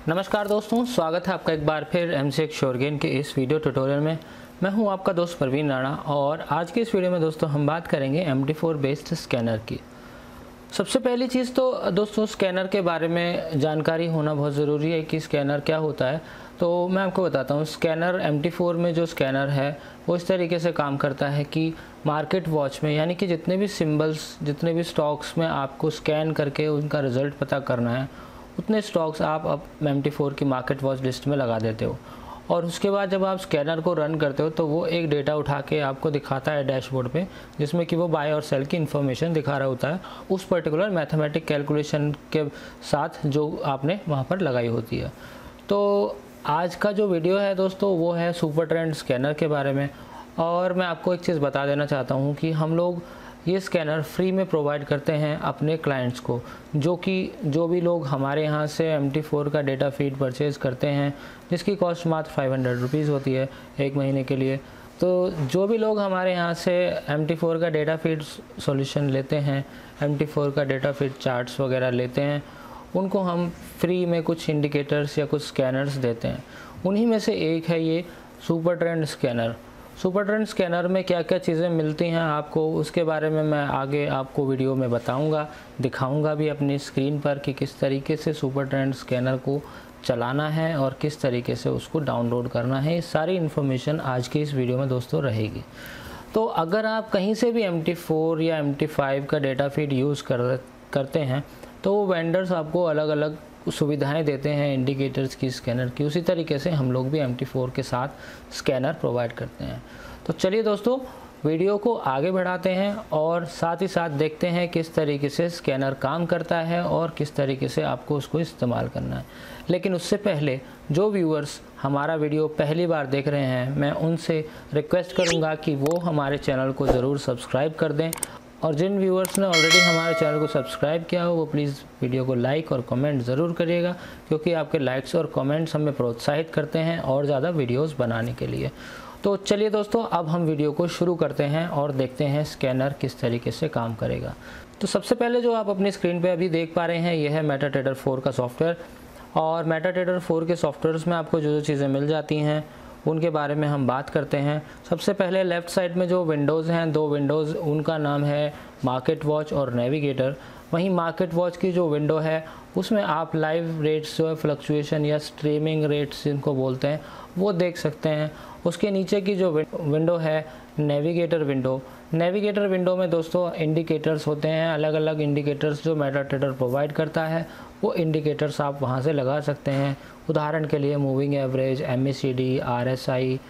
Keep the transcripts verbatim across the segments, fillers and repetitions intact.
नमस्कार दोस्तों, स्वागत है आपका एक बार फिर एमसीएक्स श्योरगेन के इस वीडियो ट्यूटोरियल में। मैं हूं आपका दोस्त प्रवीण राणा और आज के इस वीडियो में दोस्तों हम बात करेंगे M T four based scanner की। सबसे पहली चीज़ तो दोस्तों स्कैनर के बारे में जानकारी होना बहुत ज़रूरी है कि स्कैनर क्या होता है। तो मैं आपको बताता हूँ, स्कैनर एम टी फोर में जो स्कैनर है वो इस तरीके से काम करता है कि मार्केट वॉच में, यानी कि जितने भी सिंबल्स, जितने भी स्टॉक्स में आपको स्कैन करके उनका रिज़ल्ट पता करना है, उतने स्टॉक्स आप अब एम टी फोर की मार्केट वॉच लिस्ट में लगा देते हो। और उसके बाद जब आप स्कैनर को रन करते हो तो वो एक डेटा उठा के आपको दिखाता है डैशबोर्ड पे, जिसमें कि वो बाय और सेल की इन्फॉर्मेशन दिखा रहा होता है उस पर्टिकुलर मैथमेटिक कैलकुलेशन के साथ जो आपने वहाँ पर लगाई होती है। तो आज का जो वीडियो है दोस्तों वो है सुपर ट्रेंड स्कैनर के बारे में। और मैं आपको एक चीज़ बता देना चाहता हूँ कि हम लोग ये स्कैनर फ्री में प्रोवाइड करते हैं अपने क्लाइंट्स को, जो कि जो भी लोग हमारे यहाँ से एम टी फोर का डेटा फीड परचेज़ करते हैं, जिसकी कॉस्ट मात्र फाइव हंड्रेड रुपीज़ होती है एक महीने के लिए। तो जो भी लोग हमारे यहाँ से एम टी फोर का डेटा फीड सॉल्यूशन लेते हैं, एम टी फोर का डेटा फीड चार्ट्स वगैरह लेते हैं, उनको हम फ्री में कुछ इंडिकेटर्स या कुछ स्कैनर्स देते हैं। उन्हीं में से एक है ये super trend scanner. Super trend scanner में क्या क्या चीज़ें मिलती हैं आपको, उसके बारे में मैं आगे आपको वीडियो में बताऊंगा, दिखाऊंगा भी अपनी स्क्रीन पर कि किस तरीके से सुपर ट्रेंड स्कैनर को चलाना है और किस तरीके से उसको डाउनलोड करना है। ये सारी इन्फॉर्मेशन आज की इस वीडियो में दोस्तों रहेगी। तो अगर आप कहीं से भी एम टी फोर या एम टी फाइव का डेटा फीड यूज़ कर करते हैं तो वो वेंडर्स आपको अलग अलग सुविधाएं देते हैं इंडिकेटर्स की, स्कैनर की। उसी तरीके से हम लोग भी एम टी फोर के साथ स्कैनर प्रोवाइड करते हैं। तो चलिए दोस्तों वीडियो को आगे बढ़ाते हैं और साथ ही साथ देखते हैं किस तरीके से स्कैनर काम करता है और किस तरीके से आपको उसको इस्तेमाल करना है। लेकिन उससे पहले जो व्यूअर्स हमारा वीडियो पहली बार देख रहे हैं, मैं उनसे रिक्वेस्ट करूँगा कि वो हमारे चैनल को ज़रूर सब्सक्राइब कर दें। और जिन व्यूअर्स ने ऑलरेडी हमारे चैनल को सब्सक्राइब किया हो वो प्लीज़ वीडियो को लाइक और कमेंट ज़रूर करिएगा, क्योंकि आपके लाइक्स और कमेंट्स हमें प्रोत्साहित करते हैं और ज़्यादा वीडियोस बनाने के लिए। तो चलिए दोस्तों अब हम वीडियो को शुरू करते हैं और देखते हैं स्कैनर किस तरीके से काम करेगा। तो सबसे पहले जो आप अपनी स्क्रीन पर अभी देख पा रहे हैं यह है मेटाट्रेडर फोर का सॉफ्टवेयर। और मेटाट्रेडर फोर के सॉफ्टवेयर्स में आपको जो जो चीज़ें मिल जाती हैं उनके बारे में हम बात करते हैं। सबसे पहले लेफ़्ट साइड में जो विंडोज़ हैं, दो विंडोज़, उनका नाम है मार्केट वॉच और नेविगेटर। वहीं मार्केट वॉच की जो विंडो है उसमें आप लाइव रेट्स जो है, फ्लक्चुएशन या स्ट्रीमिंग रेट्स जिनको बोलते हैं, वो देख सकते हैं। उसके नीचे की जो विंडो है नेविगेटर विंडो, नेविगेटर विंडो में दोस्तों इंडिकेटर्स होते हैं, अलग अलग इंडिकेटर्स जो मेटाट्रेडर प्रोवाइड करता है, वो इंडिकेटर्स आप वहाँ से लगा सकते हैं। उदाहरण के लिए moving average, M A C D, R S I,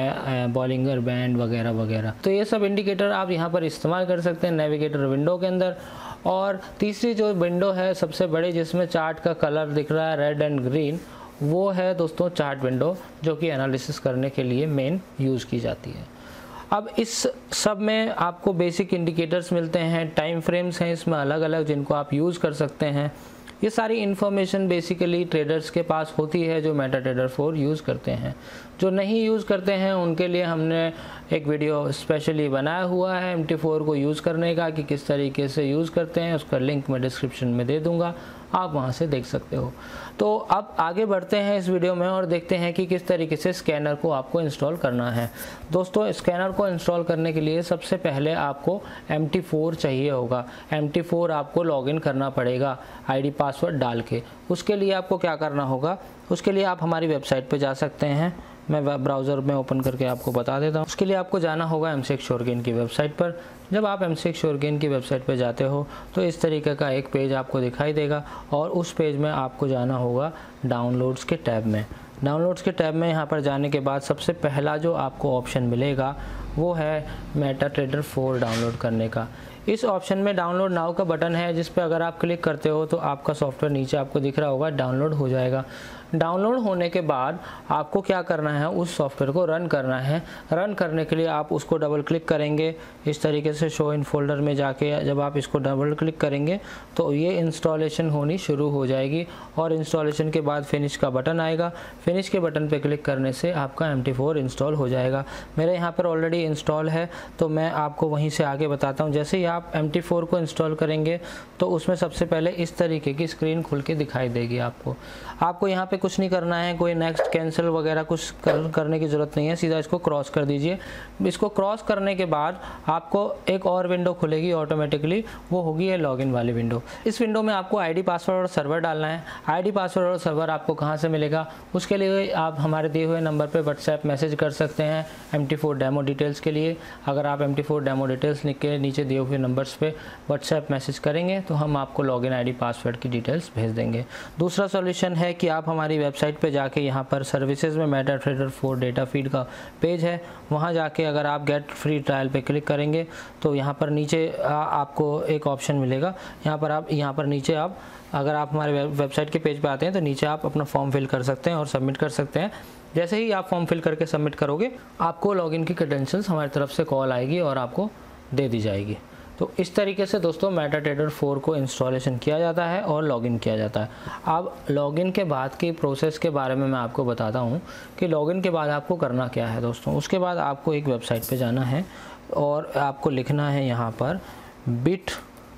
Bollinger band वगैरह वगैरह। तो ये सब इंडिकेटर आप यहाँ पर इस्तेमाल कर सकते हैं नेविगेटर विंडो के अंदर। और तीसरी जो विंडो है सबसे बड़ी, जिसमें चार्ट का कलर दिख रहा है रेड एंड ग्रीन, वो है दोस्तों चार्ट विंडो, जो कि एनालिसिस करने के लिए मेन यूज़ की जाती है। अब इस सब में आपको बेसिक इंडिकेटर्स मिलते हैं, टाइम फ्रेम्स हैं इसमें अलग अलग जिनको आप यूज़ कर सकते हैं। ये सारी इन्फॉर्मेशन बेसिकली ट्रेडर्स के पास होती है जो मेटाट्रेडर फोर यूज़ करते हैं। जो नहीं यूज़ करते हैं उनके लिए हमने एक वीडियो स्पेशली बनाया हुआ है एम टी फोर को यूज़ करने का, कि किस तरीके से यूज़ करते हैं। उसका लिंक मैं डिस्क्रिप्शन में दे दूँगा, आप वहाँ से देख सकते हो। तो अब आगे बढ़ते हैं इस वीडियो में और देखते हैं कि किस तरीके से स्कैनर को आपको इंस्टॉल करना है। दोस्तों स्कैनर को इंस्टॉल करने के लिए सबसे पहले आपको एम टी फोर चाहिए होगा। एम टी फोर आपको लॉगिन करना पड़ेगा आईडी पासवर्ड डाल के। उसके लिए आपको क्या करना होगा, उसके लिए आप हमारी वेबसाइट पर जा सकते हैं। मैं वेब ब्राउज़र में ओपन करके आपको बता देता हूँ। उसके लिए आपको जाना होगा एमसीएक्स श्योरगेन की वेबसाइट पर। जब आप एमसीएक्स श्योरगेन की वेबसाइट पर जाते हो तो इस तरीके का एक पेज आपको दिखाई देगा और उस पेज में आपको जाना होगा डाउनलोड्स के टैब में। डाउनलोड्स के टैब में यहाँ पर जाने के बाद सबसे पहला जो आपको ऑप्शन मिलेगा वो है मेटाट्रेडर फोर डाउनलोड करने का। इस ऑप्शन में डाउनलोड नाउ का बटन है, जिस पर अगर आप क्लिक करते हो तो आपका सॉफ्टवेयर नीचे आपको दिख रहा होगा, डाउनलोड हो जाएगा। डाउनलोड होने के बाद आपको क्या करना है, उस सॉफ्टवेयर को रन करना है। रन करने के लिए आप उसको डबल क्लिक करेंगे इस तरीके से शो इन फोल्डर में जाके। जब आप इसको डबल क्लिक करेंगे तो ये इंस्टॉलेशन होनी शुरू हो जाएगी और इंस्टॉलेशन के बाद फिनिश का बटन आएगा। फिनिश के बटन पे क्लिक करने से आपका एम टी फोर इंस्टॉल हो जाएगा। मेरे यहाँ पर ऑलरेडी इंस्टॉल है तो मैं आपको वहीं से आगे बताता हूँ। जैसे ही आप एम टी फोर को इंस्टॉल करेंगे तो उसमें सबसे पहले इस तरीके की स्क्रीन खुल के दिखाई देगी आपको। आपको यहाँ पे कुछ नहीं करना है, कोई नेक्स्ट कैंसिल वगैरह कुछ कर, करने की ज़रूरत नहीं है, सीधा इसको क्रॉस कर दीजिए। इसको क्रॉस करने के बाद आपको एक और विंडो खुलेगी ऑटोमेटिकली, वो होगी ये लॉगिन वाली विंडो। इस विंडो में आपको आईडी पासवर्ड और सर्वर डालना है। आईडी पासवर्ड और सर्वर आपको कहाँ से मिलेगा, उसके लिए आप हमारे दिए हुए नंबर पर व्हाट्सएप मैसेज कर सकते हैं M T four demo details के लिए। अगर आप M T four demo details लिख के नीचे दिए हुए नंबर्स पे व्हाट्सएप मैसेज करेंगे तो हम आपको लॉगिन आईडी पासवर्ड की डिटेल्स भेज देंगे। दूसरा सॉल्यूशन है कि आप हमारी वेबसाइट पे जाके यहाँ पर सर्विसेज में मेटाट्रेडर फोर डेटा फीड का पेज है, वहाँ जाके अगर आप गेट फ्री ट्रायल पे क्लिक करेंगे तो यहाँ पर नीचे आ, आपको एक ऑप्शन मिलेगा। यहाँ पर आप यहाँ पर नीचे आप अगर आप हमारे वेबसाइट के पेज पे आते हैं तो नीचे आप अपना फॉर्म फिल कर सकते हैं और सबमिट कर सकते हैं। जैसे ही आप फॉर्म फिल करके सबमिट करोगे आपको लॉगिन की क्रेडेंशियल्स हमारी तरफ से कॉल आएगी और आपको दे दी जाएगी। तो इस तरीके से दोस्तों मेटाट्रेडर फोर को इंस्टॉलेशन किया जाता है और लॉगिन किया जाता है। अब लॉगिन के बाद की प्रोसेस के बारे में मैं आपको बताता हूँ कि लॉगिन के बाद आपको करना क्या है दोस्तों। उसके बाद आपको एक वेबसाइट पे जाना है और आपको लिखना है यहाँ पर bit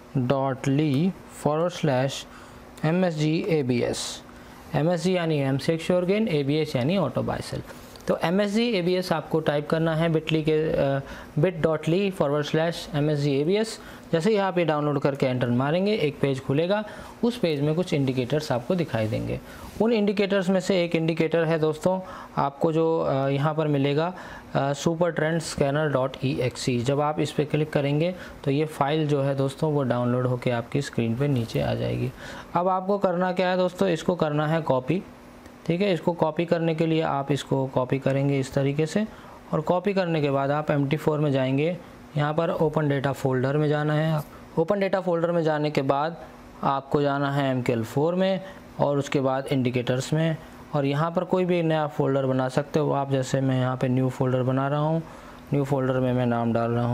dot ly forward slash M S G A B S. M S G यानी MCX sure gain, A B S यानी ऑटो बाय सेल। तो M S G A B S आपको टाइप करना है बिटली के bit dot ly forward slash M S G A B S. जैसे ही आप ये डाउनलोड करके एंटर मारेंगे एक पेज खुलेगा, उस पेज में कुछ इंडिकेटर्स आपको दिखाई देंगे। उन इंडिकेटर्स में से एक इंडिकेटर है दोस्तों आपको जो यहाँ पर मिलेगा super trend scanner dot E X E. जब आप इस पर क्लिक करेंगे तो ये फाइल जो है दोस्तों वो डाउनलोड होकर आपकी स्क्रीन पे नीचे आ जाएगी। अब आपको करना क्या है दोस्तों, इसको करना है कॉपी। ठीक है, इसको कॉपी करने के लिए आप इसको कॉपी करेंगे इस तरीके से, और कॉपी करने के बाद आप एम टी फोर में जाएंगे। यहाँ पर ओपन डेटा फोल्डर में जाना है। ओपन डेटा फोल्डर में जाने के बाद आपको जाना है एम के एल फोर में और उसके बाद इंडिकेटर्स में, और यहाँ पर कोई भी नया फ़ोल्डर बना सकते हो आप। जैसे मैं यहाँ पे न्यू फोल्डर बना रहा हूँ। न्यू फोल्डर में मैं नाम डाल रहा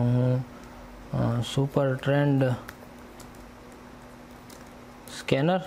हूँ सुपर ट्रेंड स्कैनर,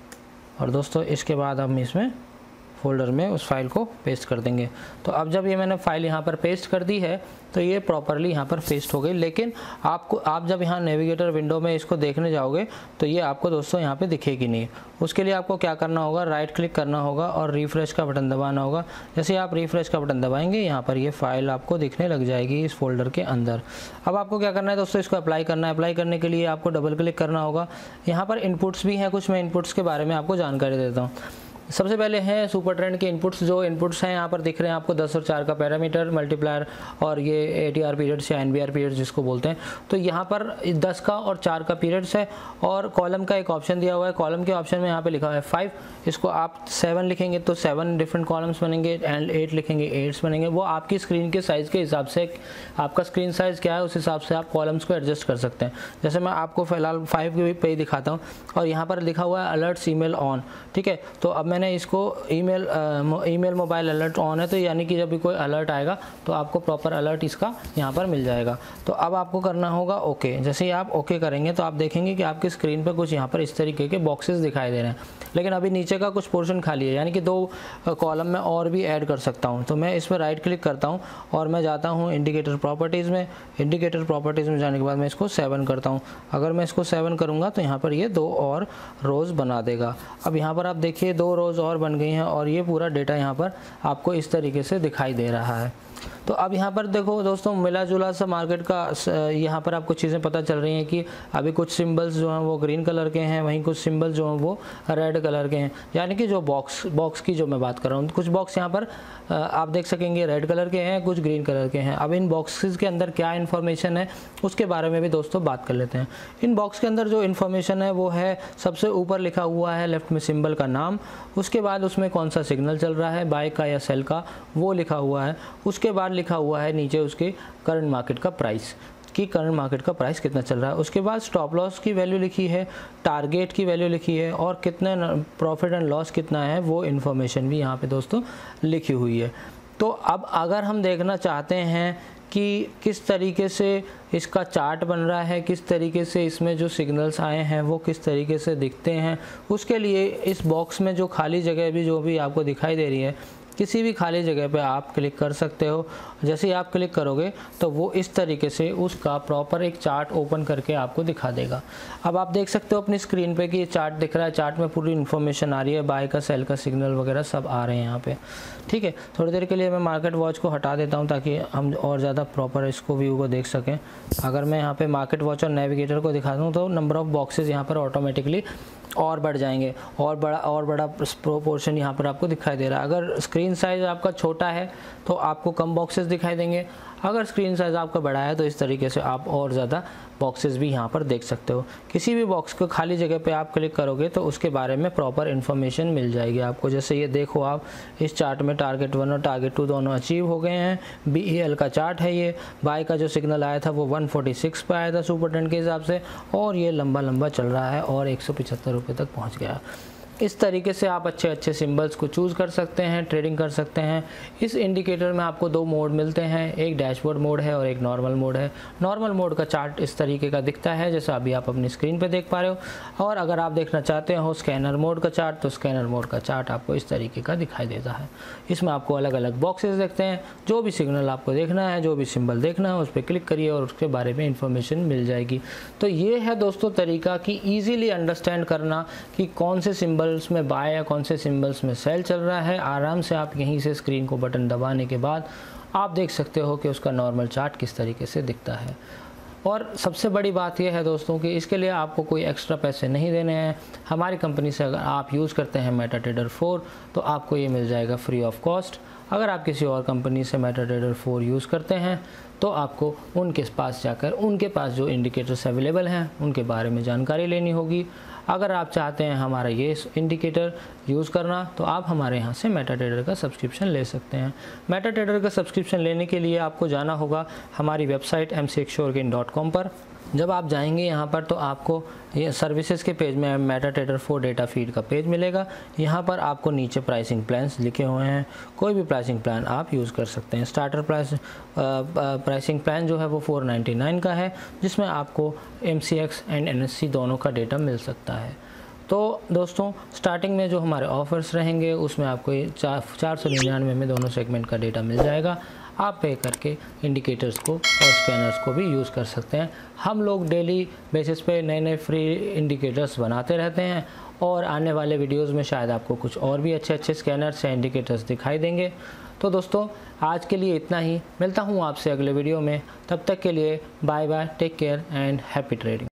और दोस्तों इसके बाद हम इसमें फ़ोल्डर में उस फाइल को पेस्ट कर देंगे। तो अब जब ये मैंने फाइल यहाँ पर पेस्ट कर दी है तो ये प्रॉपरली यहाँ पर पेस्ट हो गई। लेकिन आपको आप जब यहाँ नेविगेटर विंडो में इसको देखने जाओगे तो ये आपको दोस्तों यहाँ पे दिखेगी नहीं। उसके लिए आपको क्या करना होगा, राइट क्लिक करना होगा और रिफ़्रेश का बटन दबाना होगा। जैसे आप रिफ़्रेश का बटन दबाएंगे यहाँ पर ये फाइल आपको दिखने लग जाएगी इस फोल्डर के अंदर। अब आपको क्या करना है दोस्तों, इसको अप्लाई करना है। अप्लाई करने के लिए आपको डबल क्लिक करना होगा। यहाँ पर इनपुट्स भी हैं कुछ, मैं इनपुट्स के बारे में आपको जानकारी देता हूँ। सबसे पहले हैं सुपर ट्रेंड के इनपुट्स। जो इनपुट्स हैं यहाँ पर दिख रहे हैं आपको दस और चार का पैरामीटर मल्टीप्लायर और ये ए टी आर पीरियड्स या एन बी आर पीरियड्स जिसको बोलते हैं। तो यहाँ पर दस का और चार का पीरियड्स है और कॉलम का एक ऑप्शन दिया हुआ है। कॉलम के ऑप्शन में यहाँ पे लिखा हुआ है फाइव, इसको आप सेवन लिखेंगे तो सेवन डिफरेंट कॉलम्स बनेंगे, एंड एट लिखेंगे एट्स बनेंगे। वो आपकी स्क्रीन के साइज़ के हिसाब से, आपका स्क्रीन साइज़ क्या है उस हिसाब से आप कॉलम्स को एडजस्ट कर सकते हैं। जैसे मैं आपको फ़िलहाल फाइव के पे दिखाता हूँ और यहाँ पर लिखा हुआ है अलर्ट्स ईमेल ऑन। ठीक है, तो अब मैंने इसको email email mobile alert on है, तो यानी कि जब भी कोई अलर्ट आएगा तो आपको प्रॉपर अलर्ट इसका यहाँ पर मिल जाएगा। तो अब आपको करना होगा ओके। जैसे ही आप ओके करेंगे तो आप देखेंगे कि आपकी स्क्रीन पर कुछ यहाँ पर इस तरीके के बॉक्सेस दिखाई दे रहे हैं, लेकिन अभी नीचे का कुछ पोर्शन खाली है, यानी कि दो कॉलम में और भी ऐड कर सकता हूँ। तो मैं इस पर राइट क्लिक करता हूँ और मैं जाता हूँ इंडिकेटर प्रॉपर्टीज़ में। इंडिकेटर प्रॉपर्टीज़ में जाने के बाद मैं इसको सेवन करता हूँ। अगर मैं इसको सेवन करूँगा तो यहाँ पर ये दो और रोज़ बना देगा। अब यहाँ पर आप देखिए दो रोज़ और बन गई हैं और ये पूरा डेटा यहाँ पर आपको इस तरीके से दिखाई दे रहा है। तो अब यहाँ पर देखो दोस्तों मिला जुला सा मार्केट का यहाँ पर आपको चीज़ें पता चल रही हैं कि अभी कुछ सिंबल्स जो हैं वो ग्रीन कलर के हैं, वहीं कुछ सिंबल जो हैं वो रेड कलर के हैं। यानी कि जो बॉक्स बॉक्स की जो मैं बात कर रहा हूँ, कुछ बॉक्स यहाँ पर आप देख सकेंगे रेड कलर के हैं, कुछ ग्रीन कलर के हैं। अब इन बॉक्सेस के अंदर क्या इन्फॉर्मेशन है उसके बारे में भी दोस्तों बात कर लेते हैं। इन बॉक्स के अंदर जो इन्फॉर्मेशन है वो है, सबसे ऊपर लिखा हुआ है लेफ्ट में सिंबल का नाम, उसके बाद उसमें कौन सा सिग्नल चल रहा है, बाय का या सेल का, वो लिखा हुआ है। उसके बाद लिखा हुआ है नीचे उसके करंट मार्केट का प्राइस, कि करंट मार्केट का प्राइस कितना चल रहा है। उसके बाद स्टॉप लॉस की वैल्यू लिखी है, टारगेट की वैल्यू लिखी है और कितने प्रॉफिट एंड लॉस कितना है वो इन्फॉर्मेशन भी यहाँ पे दोस्तों लिखी हुई है। तो अब अगर हम देखना चाहते हैं कि किस तरीके से इसका चार्ट बन रहा है, किस तरीके से इसमें जो सिग्नल्स आए हैं वो किस तरीके से दिखते हैं, उसके लिए इस बॉक्स में जो खाली जगह भी जो भी आपको दिखाई दे रही है किसी भी खाली जगह पे आप क्लिक कर सकते हो। जैसे ही आप क्लिक करोगे तो वो इस तरीके से उसका प्रॉपर एक चार्ट ओपन करके आपको दिखा देगा। अब आप देख सकते हो अपनी स्क्रीन पे कि ये चार्ट दिख रहा है, चार्ट में पूरी इन्फॉर्मेशन आ रही है, बाय का, सेल का सिग्नल वगैरह सब आ रहे हैं यहाँ पे। ठीक है, थोड़ी देर के लिए मैं मार्केट वॉच को हटा देता हूँ ताकि हम और ज़्यादा प्रॉपर इसको व्यू को देख सकें। अगर मैं यहाँ पे मार्केट वॉच और नेविगेटर को दिखा दूँ तो नंबर ऑफ़ बॉक्सेस यहाँ पर ऑटोमेटिकली और बढ़ जाएंगे और बड़ा और बड़ा प्रोपोर्शन यहाँ पर आपको दिखाई दे रहा है। अगर स्क्रीन साइज़ आपका छोटा है तो आपको कम बॉक्सेस दिखाई देंगे, अगर स्क्रीन साइज़ आपका बड़ा है तो इस तरीके से आप और ज़्यादा बॉक्सेस भी यहाँ पर देख सकते हो। किसी भी बॉक्स को खाली जगह पे आप क्लिक करोगे तो उसके बारे में प्रॉपर इन्फॉर्मेशन मिल जाएगी आपको। जैसे ये देखो, आप इस चार्ट में टारगेट वन और टारगेट टू दोनों अचीव हो गए हैं। बी ई एल का चार्ट है ये। बाय का जो सिग्नल आया था वो वन फोर्टी सिक्स पे आया था सुपर ट्रेंड के हिसाब से, और ये लंबा लंबा चल रहा है और एक सौ पचहत्तर रुपये तक पहुँच गया। इस तरीके से आप अच्छे अच्छे सिंबल्स को चूज़ कर सकते हैं, ट्रेडिंग कर सकते हैं। इस इंडिकेटर में आपको दो मोड मिलते हैं, एक डैशबोर्ड मोड है और एक नॉर्मल मोड है। नॉर्मल मोड का चार्ट इस तरीके का दिखता है जैसा अभी आप अपनी स्क्रीन पे देख पा रहे हो, और अगर आप देखना चाहते हो स्कैनर मोड का चार्ट तो स्कैनर मोड का चार्ट आपको इस तरीके का दिखाई देता है। इसमें आपको अलग अलग बॉक्सेस देखते हैं, जो भी सिग्नल आपको देखना है, जो भी सिंबल देखना है उस पर क्लिक करिए और उसके बारे में इंफॉर्मेशन मिल जाएगी। तो ये है दोस्तों तरीका कि ईजिली अंडरस्टैंड करना कि कौन से सिंबल्स में बाय या कौन से सिंबल्स में सेल चल रहा है। आराम से आप यहीं से स्क्रीन को बटन दबाने के बाद आप देख सकते हो कि उसका नॉर्मल चार्ट किस तरीके से दिखता है। और सबसे बड़ी बात यह है दोस्तों कि इसके लिए आपको कोई एक्स्ट्रा पैसे नहीं देने हैं। हमारी कंपनी से अगर आप यूज़ करते हैं मेटाट्रेडर फोर तो आपको ये मिल जाएगा फ्री ऑफ कॉस्ट। अगर आप किसी और कंपनी से मेटाट्रेडर फोर यूज़ करते हैं तो आपको उनके पास जाकर उनके पास जो इंडिकेटर्स अवेलेबल हैं उनके बारे में जानकारी लेनी होगी। अगर आप चाहते हैं हमारा ये इंडिकेटर यूज़ करना तो आप हमारे यहाँ से मेटाट्रेडर का सब्सक्रिप्शन ले सकते हैं। मेटाट्रेडर का सब्सक्रिप्शन लेने के लिए आपको जाना होगा हमारी website M C X Suregain dot com पर। जब आप जाएंगे यहाँ पर तो आपको ये सर्विसेज के पेज में मेटाट्रेडर फोर डेटा फीड का पेज मिलेगा। यहाँ पर आपको नीचे प्राइसिंग प्लान्स लिखे हुए हैं, कोई भी प्राइसिंग प्लान आप यूज़ कर सकते हैं। स्टार्टर प्राइस प्राइसिंग प्लान जो है वो फोर नाइन्टी नाइन का है, जिसमें आपको M C X and N S C दोनों का डेटा मिल सकता है। तो दोस्तों स्टार्टिंग में जो हमारे ऑफर्स रहेंगे उसमें आपको चार चार सौ निन्यानवे में दोनों सेगमेंट का डेटा मिल जाएगा। आप पे करके इंडिकेटर्स को और स्कैनर्स को भी यूज़ कर सकते हैं। हम लोग डेली बेसिस पे नए नए फ्री इंडिकेटर्स बनाते रहते हैं और आने वाले वीडियोस में शायद आपको कुछ और भी अच्छे अच्छे स्कैनर्स या इंडिकेटर्स दिखाई देंगे। तो दोस्तों आज के लिए इतना ही, मिलता हूँ आपसे अगले वीडियो में। तब तक के लिए bye bye, take care and happy trading.